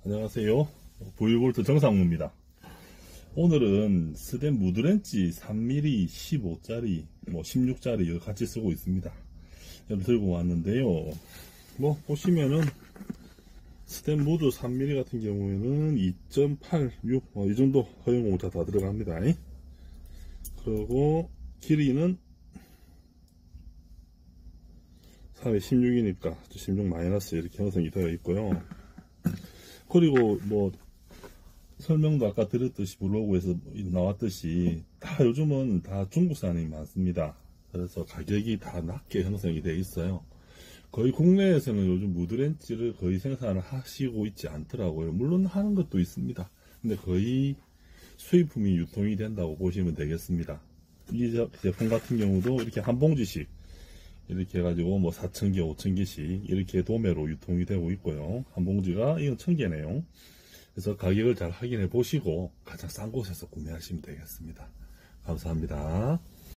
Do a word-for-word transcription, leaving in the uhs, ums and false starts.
안녕하세요. 구십일 볼트 정상무입니다. 오늘은 스덴 무드렌치 삼 밀리미터 십오 짜리, 뭐 십육 짜리 같이 쓰고 있습니다. 이걸 들고 왔는데요. 뭐 보시면은 스덴 무드 삼 밀리미터 같은 경우에는 이 점 팔육 어, 이 정도 허용공차 다 들어갑니다. 그리고 길이는 사백십육이니까 십육 마이너스 이렇게 형성이 되어 있고요. 그리고 뭐 설명도 아까 드렸듯이 블로그에서 나왔듯이 다 요즘은 다 중국산이 많습니다. 그래서 가격이 다 낮게 형성이 되어 있어요. 거의 국내에서는 요즘 무드렌치를 거의 생산을 하시고 있지 않더라고요. 물론 하는 것도 있습니다. 근데 거의 수입품이 유통이 된다고 보시면 되겠습니다. 이 제품 같은 경우도 이렇게 한 봉지씩 이렇게 해가지고 뭐 사천 개, 오천 개씩 이렇게 도매로 유통이 되고 있고요. 한 봉지가 이건 천 개네요. 그래서 가격을 잘 확인해 보시고 가장 싼 곳에서 구매하시면 되겠습니다. 감사합니다.